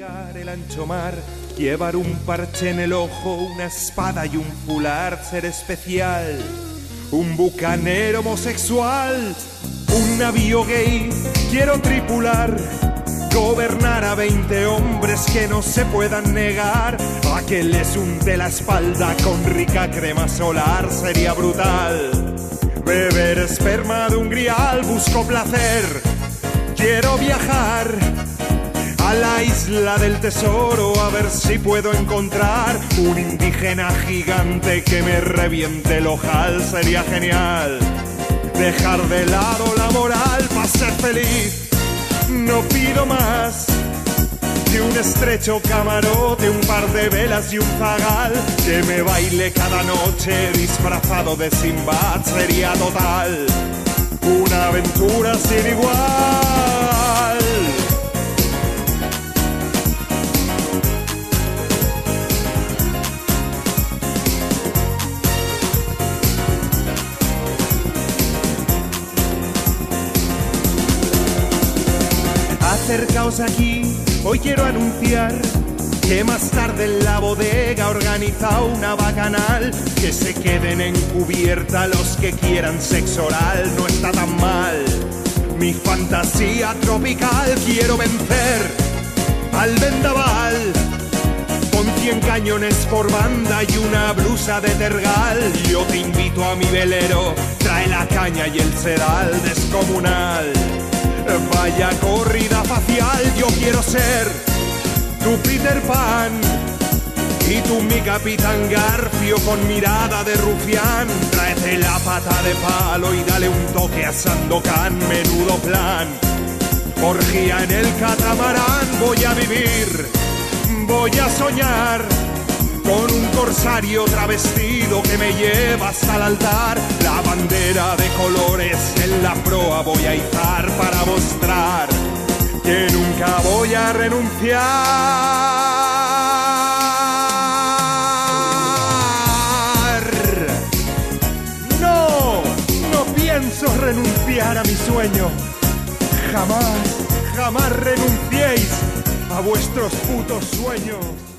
navegar el ancho mar, llevar un parche en el ojo, una espada y un fular, ser especial, un bucanero homosexual, un navío gay, quiero tripular, gobernar a 20 hombres que no se puedan negar, a que les unte la espalda con rica crema solar, sería brutal. Beber esperma de un grial, busco placer, quiero viajar a la isla del tesoro, a ver si puedo encontrar un indígena gigante que me reviente el ojal, sería genial. Dejar de lado la moral para ser feliz, no pido más que un estrecho camarote, un par de velas y un zagal, que me baile cada noche disfrazado de Sinbad, sería total una aventura sin igual. Acercaos aquí, hoy quiero anunciar que más tarde en la bodega organiza una bacanal, que se queden en cubierta los que quieran sexo oral, no está tan mal. Mi fantasía tropical, quiero vencer al vendaval, con 100 cañones por banda y una blusa de tergal. Yo te invito a mi velero, trae la caña y el sedal descomunal. Vaya corrida facial, yo quiero ser tu Peter Pan y tú mi Capitán Garfio con mirada de rufián. Tráete la pata de palo y dale un toque a Sandokan, menudo plan. Orgía en el catamarán, voy a vivir, voy a soñar con un corsario travestido que me lleva hasta el altar. La bandera de colores en la proa voy a izar para mostrar que nunca voy a renunciar. No, no pienso renunciar a mi sueño. Jamás, jamás renunciéis a vuestros putos sueños.